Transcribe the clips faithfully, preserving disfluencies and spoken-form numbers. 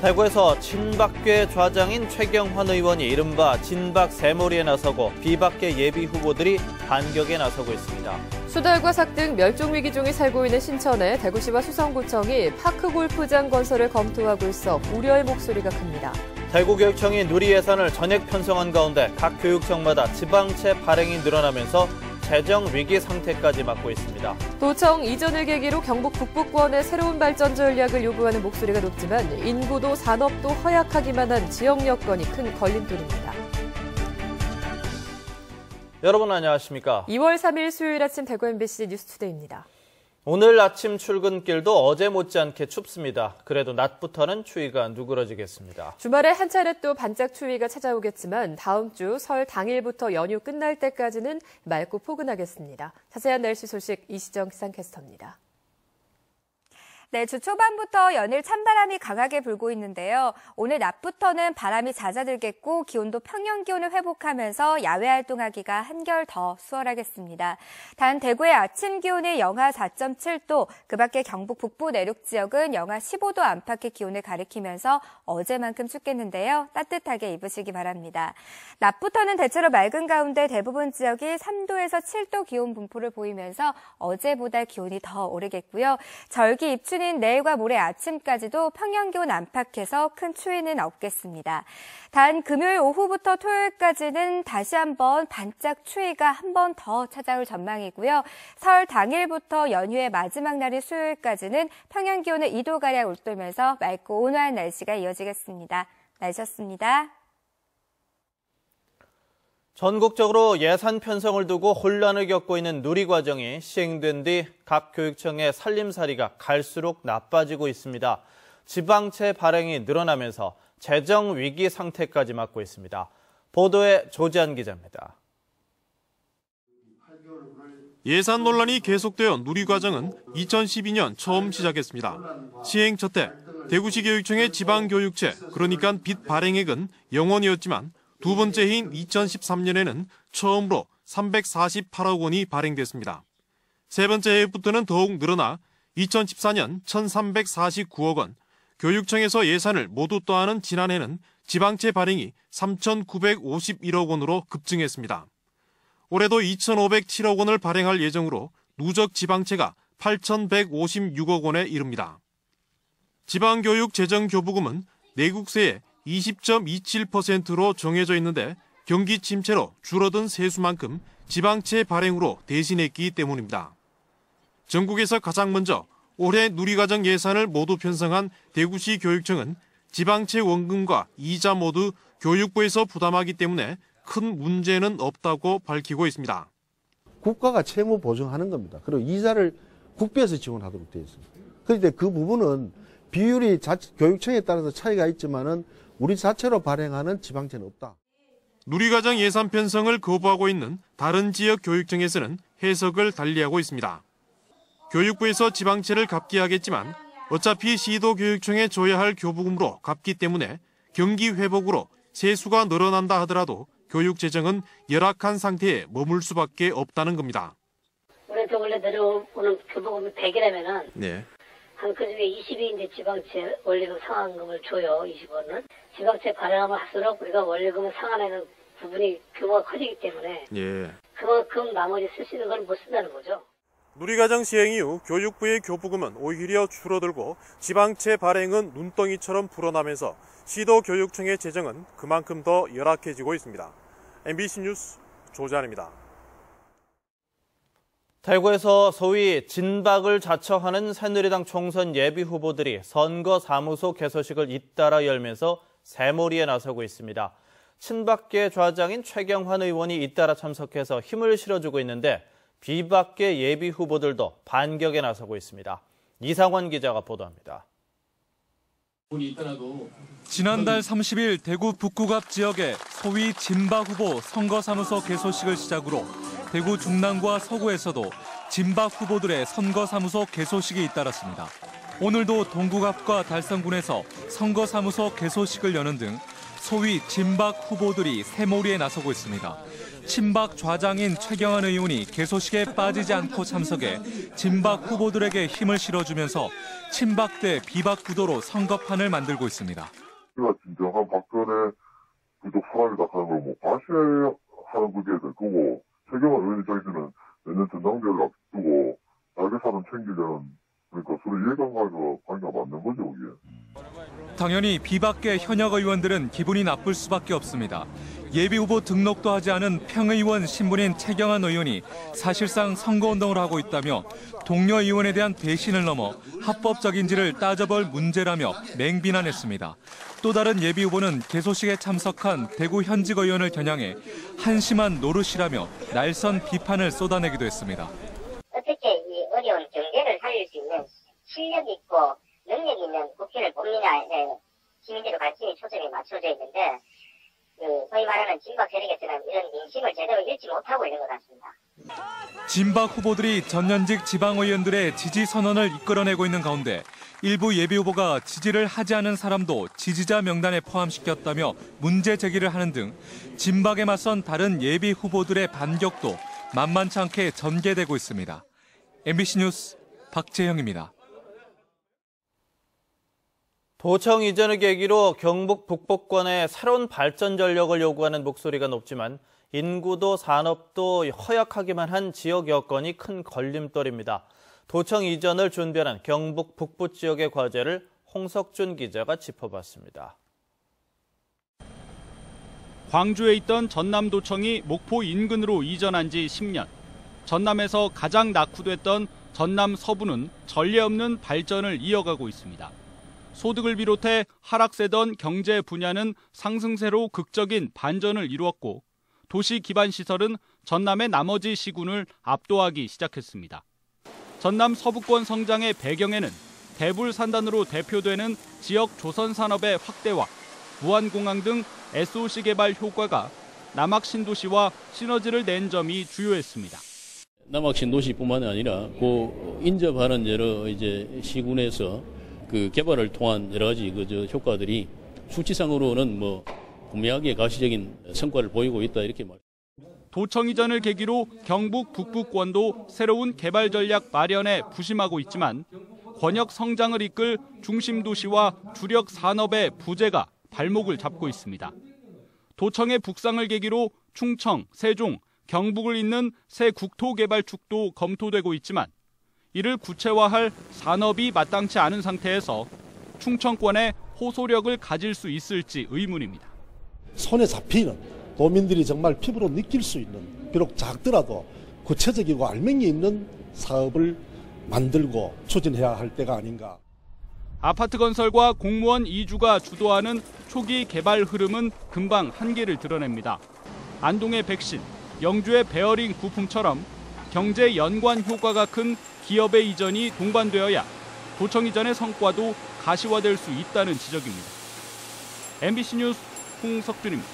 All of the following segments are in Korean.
대구에서 친박계 좌장인 최경환 의원이 이른바 진박 새몰이에 나서고 비박계 예비 후보들이 반격에 나서고 있습니다. 수달과 삭 등 멸종위기종이 살고 있는 신천에 대구시와 수성구청이 파크골프장 건설을 검토하고 있어 우려의 목소리가 큽니다. 대구교육청이 누리 예산을 전액 편성한 가운데 각 교육청마다 지방채 발행이 늘어나면서 재정 위기 상태까지 맞고 있습니다. 도청 이전을 계기로 경북 북부권의 새로운 발전 전략을 요구하는 목소리가 높지만 인구도 산업도 허약하기만 한 지역 여건이 큰 걸림돌입니다. 여러분 안녕하십니까? 이월 삼일 수요일 아침 대구 엠비씨 뉴스투데이입니다. 오늘 아침 출근길도 어제 못지않게 춥습니다. 그래도 낮부터는 추위가 누그러지겠습니다. 주말에 한 차례 또 반짝 추위가 찾아오겠지만 다음 주 설 당일부터 연휴 끝날 때까지는 맑고 포근하겠습니다. 자세한 날씨 소식 이시정 기상캐스터입니다. 네, 주 초반부터 연일 찬바람이 강하게 불고 있는데요. 오늘 낮부터는 바람이 잦아들겠고 기온도 평년 기온을 회복하면서 야외 활동하기가 한결 더 수월하겠습니다. 단 대구의 아침 기온이 영하 사 점 칠 도, 그 밖에 경북 북부 내륙 지역은 영하 십오 도 안팎의 기온을 가리키면서 어제만큼 춥겠는데요. 따뜻하게 입으시기 바랍니다. 낮부터는 대체로 맑은 가운데 대부분 지역이 삼 도에서 칠 도 기온 분포를 보이면서 어제보다 기온이 더 오르겠고요. 절기 입춘이 내일과 모레 아침까지도 평년기온 안팎에서 큰 추위는 없겠습니다. 단 금요일 오후부터 토요일까지는 다시 한번 반짝 추위가 한 번 더 찾아올 전망이고요. 설 당일부터 연휴의 마지막 날인 수요일까지는 평년기온을 이 도가량 웃돌면서 맑고 온화한 날씨가 이어지겠습니다. 날씨였습니다. 전국적으로 예산 편성을 두고 혼란을 겪고 있는 누리과정이 시행된 뒤 각 교육청의 살림살이가 갈수록 나빠지고 있습니다. 지방채 발행이 늘어나면서 재정 위기 상태까지 맞고 있습니다. 보도에 조지한 기자입니다. 예산 논란이 계속되어 누리과정은 이천십이 년 처음 시작했습니다. 시행 첫 해 대구시 교육청의 지방교육채, 그러니까 빚 발행액은 영 원이었지만 두 번째 해인 이천십삼 년에는 처음으로 삼백사십팔억 원이 발행됐습니다. 세 번째 해부터는 더욱 늘어나 이천십사 년 천삼백사십구억 원, 교육청에서 예산을 모두 떠안은 지난해는 지방채 발행이 삼천구백오십일억 원으로 급증했습니다. 올해도 이천오백칠억 원을 발행할 예정으로 누적 지방채가 팔천백오십육억 원에 이릅니다. 지방교육재정교부금은 내국세의 이십 점 이칠 퍼센트로 정해져 있는데 경기 침체로 줄어든 세수만큼 지방채 발행으로 대신했기 때문입니다. 전국에서 가장 먼저 올해 누리과정 예산을 모두 편성한 대구시 교육청은 지방채 원금과 이자 모두 교육부에서 부담하기 때문에 큰 문제는 없다고 밝히고 있습니다. 국가가 채무 보증하는 겁니다. 그리고 이자를 국비에서 지원하도록 되어 있습니다. 그런데 그 부분은 비율이 자체, 교육청에 따라서 차이가 있지만은 우리 자체로 발행하는 지방채는 없다. 누리과정 예산 편성을 거부하고 있는 다른 지역 교육청에서는 해석을 달리하고 있습니다. 교육부에서 지방채를 갚게 하겠지만 어차피 시도교육청에 줘야 할 교부금으로 갚기 때문에 경기 회복으로 세수가 늘어난다 하더라도 교육재정은 열악한 상태에 머물 수밖에 없다는 겁니다. 올해도 원래 내려오는 교부금이 백이라면은 네. 한 그중에 이십이 이제 지방채 원리금 상환금을 줘요. 이십 원은. 지방채 발행함을 할수록 우리가 원리금을 상환하는 부분이 규모가 커지기 때문에 예. 그만큼 나머지 쓸 수 있는 걸 못 쓴다는 거죠. 누리과정 시행 이후 교육부의 교부금은 오히려 줄어들고 지방채 발행은 눈덩이처럼 불어나면서 시도교육청의 재정은 그만큼 더 열악해지고 있습니다. 엠비씨 뉴스 조지환입니다. 대구에서 소위 진박을 자처하는 새누리당 총선 예비 후보들이 선거사무소 개소식을 잇따라 열면서 새몰이에 나서고 있습니다. 친박계 좌장인 최경환 의원이 잇따라 참석해서 힘을 실어주고 있는데 비박계 예비 후보들도 반격에 나서고 있습니다. 이상원 기자가 보도합니다. 지난달 삼십 일 대구 북구갑 지역의 소위 진박 후보 선거사무소 개소식을 시작으로 대구 중랑구와 서구에서도 진박 후보들의 선거사무소 개소식이 잇따랐습니다. 오늘도 동구갑과 달성군에서 선거사무소 개소식을 여는 등 소위 진박 후보들이 새몰이에 나서고 있습니다. 친박 좌장인 최경환 의원이 개소식에 빠지지 않고 참석해 진박 후보들에게 힘을 실어주면서 친박 대 비박 구도로 선거판을 만들고 있습니다. 우리가 진정한 박근혜 부족 사람이다 하는 걸 뭐 과시하는 그게 될 거고, 최경환 의원이 자기들은 내년 전당대회를 앞두고 자기 사람 챙기려는, 그러니까 서로 이해관계가 관계가 맞는 거죠, 그게. 당연히 비박계 현역 의원들은 기분이 나쁠 수밖에 없습니다. 예비후보 등록도 하지 않은 평의원 신분인 최경환 의원이 사실상 선거운동을 하고 있다며 동료 의원에 대한 배신을 넘어 합법적인지를 따져볼 문제라며 맹비난했습니다. 또 다른 예비후보는 개소식에 참석한 대구 현직 의원을 겨냥해 한심한 노릇이라며 날선 비판을 쏟아내기도 했습니다. 어떻게 이 어려운 경제를 살릴 수 있는 실력 있고 능력 있는 국회를 뽑느냐에 시민들의 관심이 초점이 맞춰져 있는데, 그 소위 말하는 진박 세력에서는 이런 민심을 제대로 읽지 못하고 있는 것 같습니다. 진박 후보들이 전현직 지방의원들의 지지 선언을 이끌어내고 있는 가운데 일부 예비후보가 지지를 하지 않은 사람도 지지자 명단에 포함시켰다며 문제 제기를 하는 등 진박에 맞선 다른 예비후보들의 반격도 만만치 않게 전개되고 있습니다. 엠비씨 뉴스 박재형입니다. 도청 이전을 계기로 경북 북부권에 새로운 발전 전력을 요구하는 목소리가 높지만 인구도 산업도 허약하기만 한 지역 여건이 큰 걸림돌입니다. 도청 이전을 준비하는 경북 북부 지역의 과제를 홍석준 기자가 짚어봤습니다. 광주에 있던 전남도청이 목포 인근으로 이전한 지 십 년. 전남에서 가장 낙후됐던 전남 서부는 전례 없는 발전을 이어가고 있습니다. 소득을 비롯해 하락세던 경제 분야는 상승세로 극적인 반전을 이루었고, 도시 기반 시설은 전남의 나머지 시군을 압도하기 시작했습니다. 전남 서부권 성장의 배경에는 대불산단으로 대표되는 지역 조선산업의 확대와 무안공항 등 에스오씨 개발 효과가 남학신도시와 시너지를 낸 점이 주요했습니다. 남학신도시뿐만 아니라 그 인접하는 여러 이제 시군에서 그 개발을 통한 여러 가지 그 저 효과들이 수치상으로는 뭐 분명하게 가시적인 성과를 보이고 있다 이렇게 말. 도청 이전을 계기로 경북 북부권도 새로운 개발 전략 마련에 부심하고 있지만 권역 성장을 이끌 중심 도시와 주력 산업의 부재가 발목을 잡고 있습니다. 도청의 북상을 계기로 충청, 세종, 경북을 잇는 새 국토개발축도 검토되고 있지만 이를 구체화할 산업이 마땅치 않은 상태에서 충청권에 호소력을 가질 수 있을지 의문입니다. 손에 잡히는 도민들이 정말 피부로 느낄 수 있는, 비록 작더라도 구체적이고 알맹이 있는 사업을 만들고 추진해야 할 때가 아닌가. 아파트 건설과 공무원 이주가 주도하는 초기 개발 흐름은 금방 한계를 드러냅니다. 안동의 백신, 영주의 베어링 부품처럼 경제 연관 효과가 큰 기업의 이전이 동반되어야 도청 이전의 성과도 가시화될 수 있다는 지적입니다. 엠비씨 뉴스 홍석준입니다.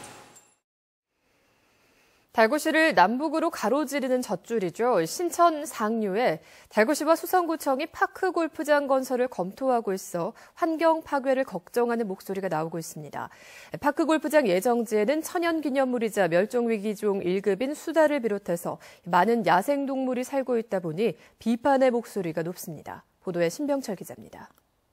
달구시를 남북으로 가로지르는 젖줄이죠. 신천 상류에 달구시와 수성구청이 파크 골프장 건설을 검토하고 있어 환경 파괴를 걱정하는 목소리가 나오고 있습니다. 파크 골프장 예정지에는 천연기념물이자 멸종위기종 일 급인 수달을 비롯해서 많은 야생동물이 살고 있다 보니 비판의 목소리가 높습니다. 보도에 신병철 기자입니다.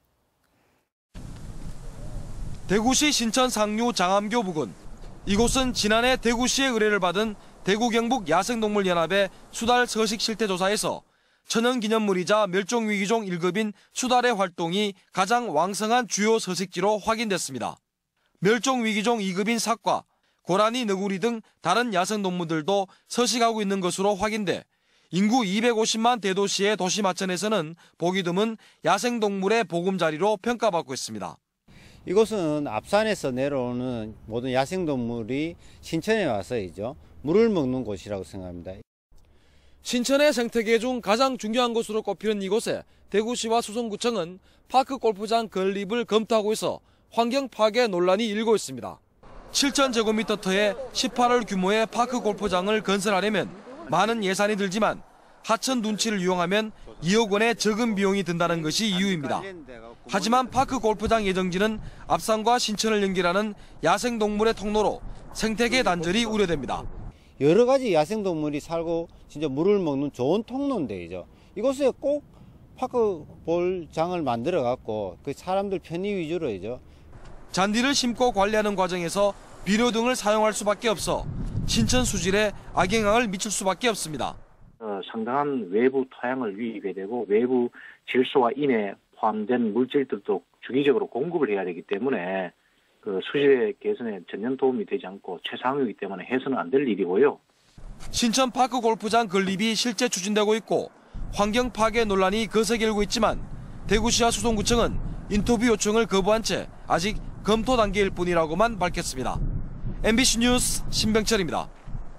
대구시 신천 상류 장암교 부근. 이곳은 지난해 대구시의 의뢰를 받은 대구경북야생동물연합의 수달 서식 실태조사에서 천연기념물이자 멸종위기종 일 급인 수달의 활동이 가장 왕성한 주요 서식지로 확인됐습니다. 멸종위기종 이 급인 삭과, 고라니, 너구리 등 다른 야생동물들도 서식하고 있는 것으로 확인돼 인구 이백오십만 대도시의 도시마천에서는 보기 드문 야생동물의 보금자리로 평가받고 있습니다. 이곳은 앞산에서 내려오는 모든 야생동물이 신천에 와서이죠. 물을 먹는 곳이라고 생각합니다. 신천의 생태계 중 가장 중요한 곳으로 꼽히는 이곳에 대구시와 수성구청은 파크 골프장 건립을 검토하고 있어 환경 파괴 논란이 일고 있습니다. 칠천 제곱미터터의 십팔 홀 규모의 파크 골프장을 건설하려면 많은 예산이 들지만 하천 둔치를 이용하면 이억 원의 적은 비용이 든다는 것이 이유입니다. 하지만 파크 골프장 예정지는 압산과 신천을 연결하는 야생동물의 통로로 생태계 단절이 우려됩니다. 여러 가지 야생동물이 살고 진짜 물을 먹는 좋은 통로인데요. 이곳에 꼭 파크볼장을 만들어 갖고 그 사람들 편의 위주로 이죠. 잔디를 심고 관리하는 과정에서 비료 등을 사용할 수밖에 없어 신천 수질에 악영향을 미칠 수밖에 없습니다. 어, 상당한 외부 토양을 유입해야 되고 외부 질소와 인에 포함된 물질들도 주기적으로 공급을 해야 되기 때문에 그 수질의 개선에 전혀 도움이 되지 않고 최상위이기 때문에 해서는 안 될 일이고요. 신천 파크 골프장 건립이 실제 추진되고 있고 환경 파괴 논란이 거세게 일고 있지만 대구시와 수성구청은 인터뷰 요청을 거부한 채 아직 검토 단계일 뿐이라고만 밝혔습니다. 엠비씨 뉴스 신병철입니다.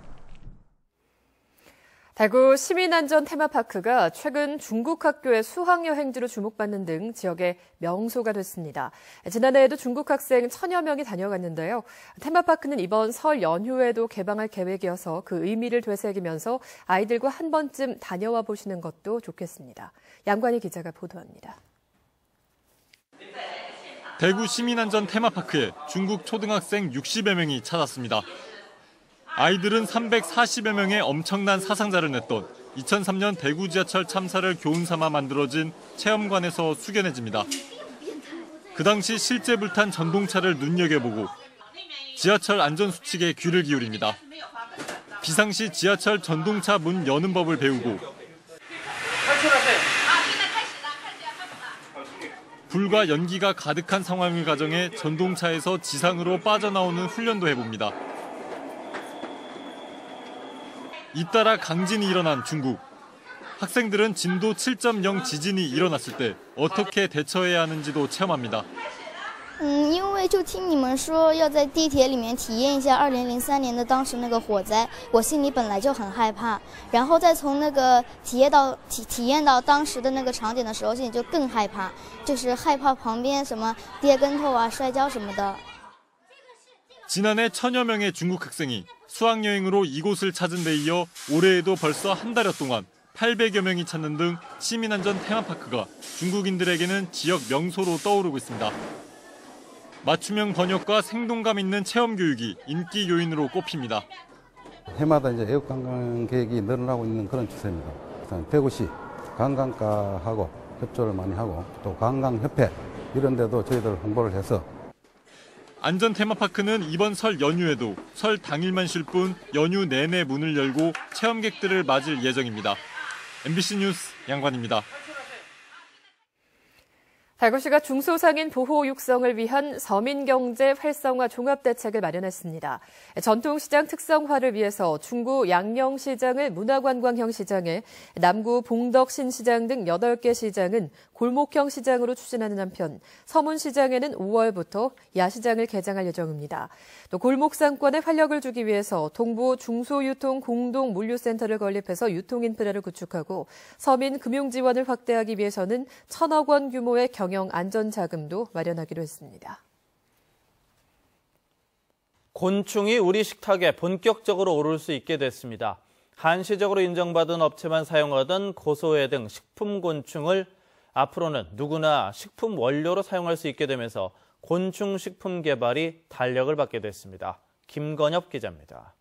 대구 시민안전 테마파크가 최근 중국 학교의 수학여행지로 주목받는 등 지역의 명소가 됐습니다. 지난해에도 중국 학생 천여 명이 다녀갔는데요. 테마파크는 이번 설 연휴에도 개방할 계획이어서 그 의미를 되새기면서 아이들과 한 번쯤 다녀와 보시는 것도 좋겠습니다. 양관희 기자가 보도합니다. 대구 시민안전 테마파크에 중국 초등학생 육십여 명이 찾았습니다. 아이들은 삼백사십여 명의 엄청난 사상자를 냈던 이천삼 년 대구 지하철 참사를 교훈 삼아 만들어진 체험관에서 숙연해집니다. 그 당시 실제 불탄 전동차를 눈여겨보고 지하철 안전수칙에 귀를 기울입니다. 비상시 지하철 전동차 문 여는 법을 배우고 불과 연기가 가득한 상황을 가정해 전동차에서 지상으로 빠져나오는 훈련도 해봅니다. 잇따라 강진이 일어난 중국. 학생들은 진도 칠 점 영 지진이 일어났을 때 어떻게 대처해야 하는지도 체험합니다. 嗯，因为就听你们说要在地铁里面体验一下二零零三年的当时那个火灾，我心里本来就很害怕，然后再从那个体验到体体验到当时的那个场景的时候，心里就更害怕，就是害怕旁边什么跌跟头啊、摔跤什么的。 지난해 천여 명의 중국 학생이 수학여행으로 이곳을 찾은 데 이어 올해에도 벌써 한 달여 동안 팔백여 명이 찾는 등 시민안전 테마파크가 중국인들에게는 지역 명소로 떠오르고 있습니다. 맞춤형 번역과 생동감 있는 체험 교육이 인기 요인으로 꼽힙니다. 해마다 이제 애국 관광 계획이 늘어나고 있는 그런 추세입니다. 대구시 관광과하고 협조를 많이 하고 또 관광협회 이런 데도 저희들 홍보를 해서 안전 테마파크는 이번 설 연휴에도 설 당일만 쉴 뿐 연휴 내내 문을 열고 체험객들을 맞을 예정입니다. 엠비씨 뉴스 양관입니다. 대구시가 중소상인 보호 육성을 위한 서민경제 활성화 종합대책을 마련했습니다. 전통시장 특성화를 위해서 중구 양령시장을 문화관광형 시장에 남구 봉덕신시장 등 여덟 개 시장은 골목형 시장으로 추진하는 한편 서문시장에는 오월부터 야시장을 개장할 예정입니다. 또 골목상권에 활력을 주기 위해서 동부 중소유통 공동 물류센터를 건립해서 유통인프라를 구축하고 서민 금융지원을 확대하기 위해서는 천억 원 규모의 경영 안전자금도 마련하기로 했습니다. 곤충이 우리 식탁에 본격적으로 오를 수 있게 됐습니다. 한시적으로 인정받은 업체만 사용하던 고소해 등 식품 곤충을 앞으로는 누구나 식품 원료로 사용할 수 있게 되면서 곤충 식품 개발이 탄력을 받게 됐습니다. 김건엽 기자입니다.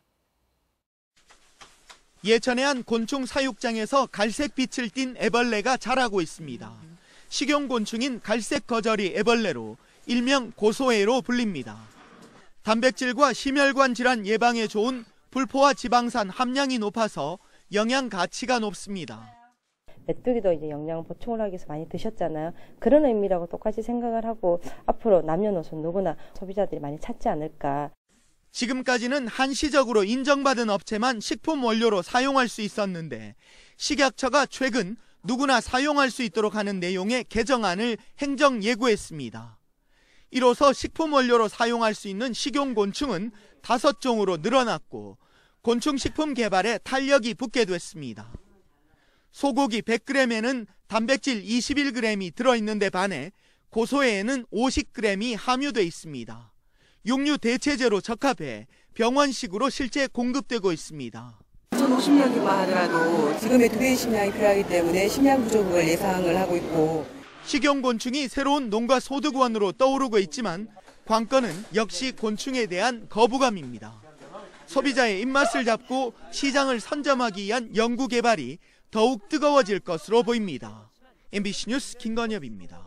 예천의 한 곤충 사육장에서 갈색 빛을 띤 애벌레가 자라고 있습니다. 식용곤충인 갈색 거저리 애벌레로 일명 고소해로 불립니다. 단백질과 심혈관 질환 예방에 좋은 불포화 지방산 함량이 높아서 영양 가치가 높습니다. 메뚜기도 이제 영양 보충을 하기 위해서 많이 드셨잖아요. 그런 의미라고 똑같이 생각을 하고 앞으로 남녀노소 누구나 소비자들이 많이 찾지 않을까. 지금까지는 한시적으로 인정받은 업체만 식품 원료로 사용할 수 있었는데 식약처가 최근 누구나 사용할 수 있도록 하는 내용의 개정안을 행정 예고했습니다. 이로써 식품 원료로 사용할 수 있는 식용곤충은 다섯 종으로 늘어났고 곤충식품 개발에 탄력이 붙게 됐습니다. 소고기 백 그램에는 단백질 이십일 그램이 들어있는 데 반해 고소해에는 오십 그램이 함유돼 있습니다. 육류 대체제로 적합해 병원식으로 실제 공급되고 있습니다. 이천오십 년기만 하더라도 지금의 두 배의 식량이 필요하기 때문에 식량 부족을 예상을 하고 있고 식용곤충이 새로운 농가 소득원으로 떠오르고 있지만 관건은 역시 곤충에 대한 거부감입니다. 소비자의 입맛을 잡고 시장을 선점하기 위한 연구 개발이 더욱 뜨거워질 것으로 보입니다. 엠비씨 뉴스 김건엽입니다.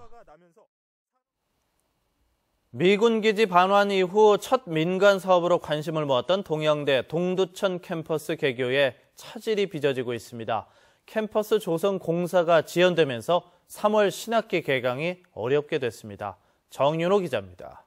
미군 기지 반환 이후 첫 민간 사업으로 관심을 모았던 동양대 동두천 캠퍼스 개교에 차질이 빚어지고 있습니다. 캠퍼스 조성 공사가 지연되면서 삼월 신학기 개강이 어렵게 됐습니다. 정윤호 기자입니다.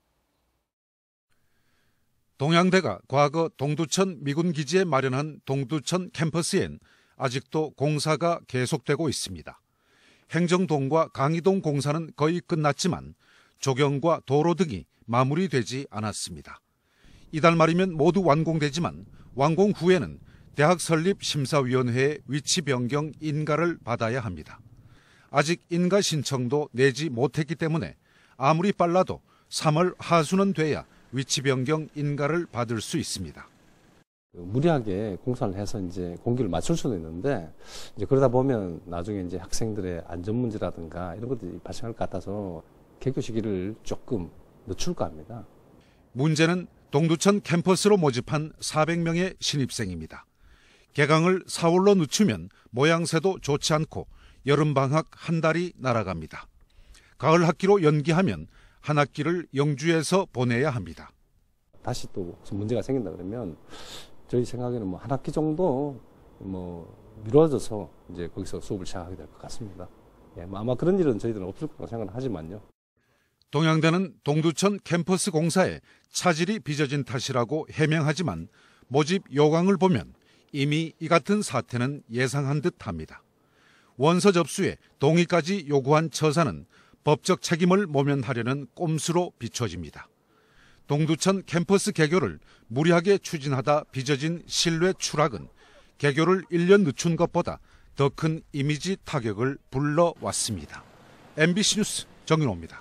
동양대가 과거 동두천 미군 기지에 마련한 동두천 캠퍼스엔 아직도 공사가 계속되고 있습니다. 행정동과 강의동 공사는 거의 끝났지만 조경과 도로 등이 마무리되지 않았습니다. 이달 말이면 모두 완공되지만 완공 후에는 대학 설립 심사위원회의 위치 변경 인가를 받아야 합니다. 아직 인가 신청도 내지 못했기 때문에 아무리 빨라도 삼월 하순은 돼야 위치 변경 인가를 받을 수 있습니다. 무리하게 공사를 해서 이제 공기를 맞출 수도 있는데 이제 그러다 보면 나중에 이제 학생들의 안전 문제라든가 이런 것들이 발생할 것 같아서 개교 시기를 조금 늦출까 합니다. 문제는 동두천 캠퍼스로 모집한 사백 명의 신입생입니다. 개강을 사월로 늦추면 모양새도 좋지 않고 여름방학 한 달이 날아갑니다. 가을 학기로 연기하면 한 학기를 영주에서 보내야 합니다. 다시 또 문제가 생긴다 그러면 저희 생각에는 뭐 한 학기 정도 뭐 미뤄져서 이제 거기서 수업을 시작하게 될 것 같습니다. 예, 뭐 아마 그런 일은 저희들은 없을 거라고 생각을 하지만요. 동양대는 동두천 캠퍼스 공사에 차질이 빚어진 탓이라고 해명하지만 모집 요강을 보면 이미 이 같은 사태는 예상한 듯합니다. 원서 접수에 동의까지 요구한 처사는 법적 책임을 모면하려는 꼼수로 비춰집니다. 동두천 캠퍼스 개교를 무리하게 추진하다 빚어진 신뢰 추락은 개교를 일 년 늦춘 것보다 더 큰 이미지 타격을 불러왔습니다. 엠비씨 뉴스 정윤호입니다.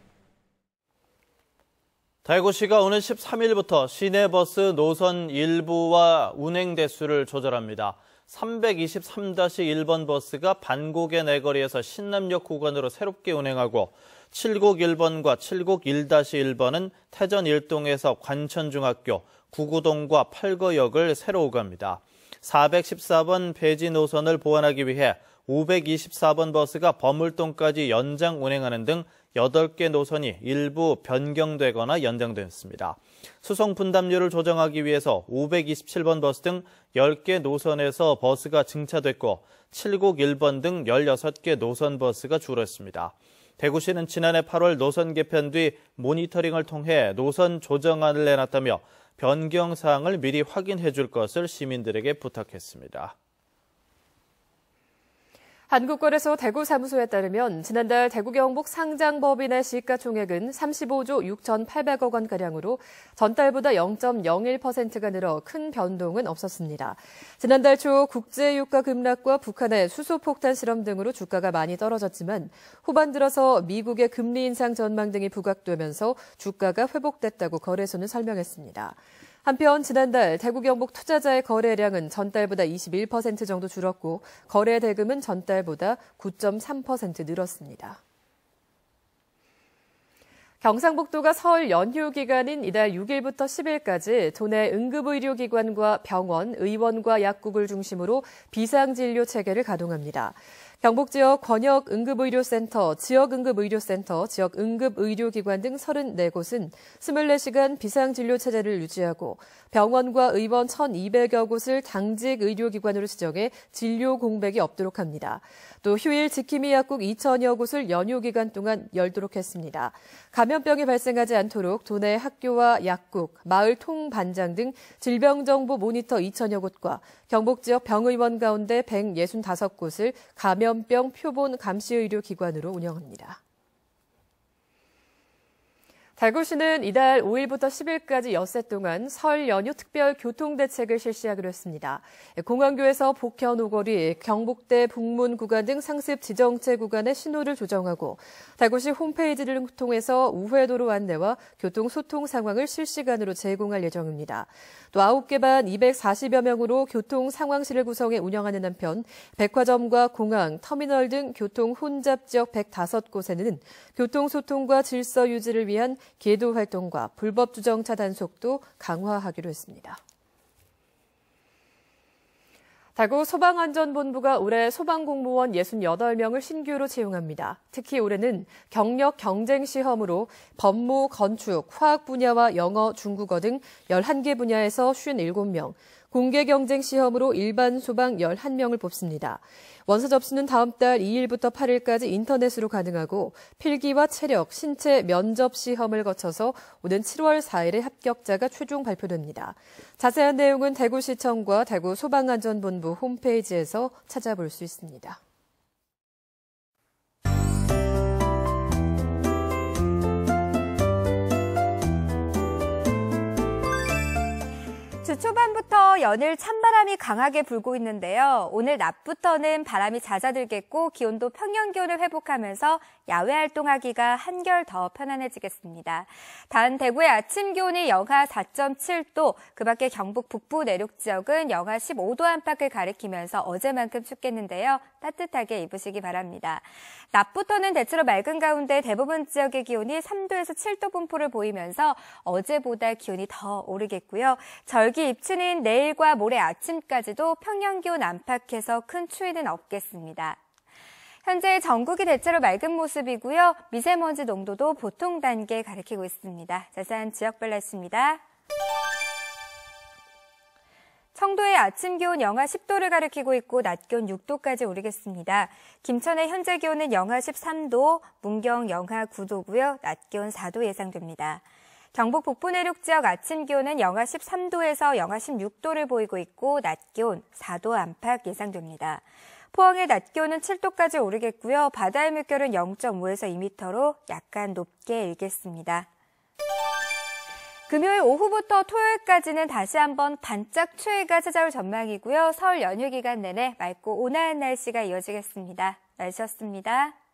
대구시가 오는 십삼 일부터 시내버스 노선 일부와 운행 대수를 조절합니다. 삼백이십삼 일 번 버스가 반곡의 내거리에서 신남역 구간으로 새롭게 운행하고 칠백일 번과 칠백일 일 번은 태전 일동에서 관천중학교, 구구동과 팔거역을 새로 오갑니다. 사백십사 번 폐지 노선을 보완하기 위해 오백이십사 번 버스가 범울동까지 연장 운행하는 등 여덟 개 노선이 일부 변경되거나 연장됐습니다. 수송 분담료를 조정하기 위해서 오백이십칠 번 버스 등 열 개 노선에서 버스가 증차됐고 칠백일 번 등 열여섯 개 노선 버스가 줄었습니다. 대구시는 지난해 팔월 노선 개편 뒤 모니터링을 통해 노선 조정안을 내놨다며 변경 사항을 미리 확인해 줄 것을 시민들에게 부탁했습니다. 한국거래소 대구사무소에 따르면 지난달 대구 경북 상장법인의 시가총액은 삼십오조 육천팔백억 원가량으로 전달보다 영 점 영일 퍼센트가 늘어 큰 변동은 없었습니다. 지난달 초 국제유가 급락과 북한의 수소폭탄 실험 등으로 주가가 많이 떨어졌지만 후반 들어서 미국의 금리 인상 전망 등이 부각되면서 주가가 회복됐다고 거래소는 설명했습니다. 한편 지난달 대구 경북 투자자의 거래량은 전달보다 이십일 퍼센트 정도 줄었고 거래 대금은 전달보다 구 점 삼 퍼센트 늘었습니다. 경상북도가 설 연휴 기간인 이달 육 일부터 십 일까지 도내 응급의료기관과 병원, 의원과 약국을 중심으로 비상진료 체계를 가동합니다. 경북 지역 권역 응급의료센터, 지역 응급의료센터, 지역 응급의료기관 등 서른네 곳은 이십사 시간 비상진료 체제를 유지하고 병원과 의원 천이백여 곳을 당직 의료기관으로 지정해 진료 공백이 없도록 합니다. 또 휴일 지킴이 약국 이천여 곳을 연휴 기간 동안 열도록 했습니다. 감염병이 발생하지 않도록 도내 학교와 약국, 마을 통반장 등 질병정보 모니터 이천여 곳과 경북 지역 병의원 가운데 백육십오 곳을 감염병 표본 감시의료기관으로 운영합니다. 대구시는 이달 오일부터 십일까지 엿새 동안 설 연휴 특별 교통대책을 실시하기로 했습니다. 공항교에서 복현 오거리, 경북대 북문 구간 등 상습 지정체 구간의 신호를 조정하고 대구시 홈페이지를 통해서 우회도로 안내와 교통소통 상황을 실시간으로 제공할 예정입니다. 또 아홉 개 반 이백사십여 명으로 교통 상황실을 구성해 운영하는 한편 백화점과 공항, 터미널 등 교통 혼잡 지역 백오 곳에는 교통소통과 질서 유지를 위한 계도 활동과 불법 주정차 단속도 강화하기로 했습니다. 대구 소방안전본부가 올해 소방공무원 육십팔 명을 신규로 채용합니다. 특히 올해는 경력 경쟁 시험으로 법무, 건축, 화학 분야와 영어, 중국어 등 열한 개 분야에서 오십칠 명, 공개 경쟁 시험으로 일반 소방 열한 명을 뽑습니다. 원서 접수는 다음 달 이 일부터 팔 일까지 인터넷으로 가능하고 필기와 체력, 신체 면접 시험을 거쳐서 오는 칠월 사 일에 합격자가 최종 발표됩니다. 자세한 내용은 대구시청과 대구소방안전본부 홈페이지에서 찾아볼 수 있습니다. 주 초반부터 연일 찬바람이 강하게 불고 있는데요. 오늘 낮부터는 바람이 잦아들겠고 기온도 평년 기온을 회복하면서 야외 활동하기가 한결 더 편안해지겠습니다. 단 대구의 아침 기온이 영하 사 점 칠 도, 그 밖에 경북 북부 내륙 지역은 영하 십오 도 안팎을 가리키면서 어제만큼 춥겠는데요. 따뜻하게 입으시기 바랍니다. 낮부터는 대체로 맑은 가운데 대부분 지역의 기온이 삼 도에서 칠 도 분포를 보이면서 어제보다 기온이 더 오르겠고요. 절기 입추는 내일과 모레 아침까지도 평년 기온 안팎에서 큰 추위는 없겠습니다. 현재 전국이 대체로 맑은 모습이고요. 미세먼지 농도도 보통 단계 가리키고 있습니다. 자세한 지역별 날씨입니다. 청도의 아침 기온 영하 십 도를 가리키고 있고 낮 기온 육 도까지 오르겠습니다. 김천의 현재 기온은 영하 십삼 도, 문경 영하 구 도고요. 낮 기온 사 도 예상됩니다. 경북 북부 내륙 지역 아침 기온은 영하 십삼 도에서 영하 십육 도를 보이고 있고 낮 기온 사 도 안팎 예상됩니다. 포항의 낮 기온은 칠 도까지 오르겠고요. 바다의 물결은 영 점 오에서 이 미터로 약간 높게 일겠습니다. 금요일 오후부터 토요일까지는 다시 한번 반짝 추위가 찾아올 전망이고요. 설 연휴 기간 내내 맑고 온화한 날씨가 이어지겠습니다. 날씨였습니다.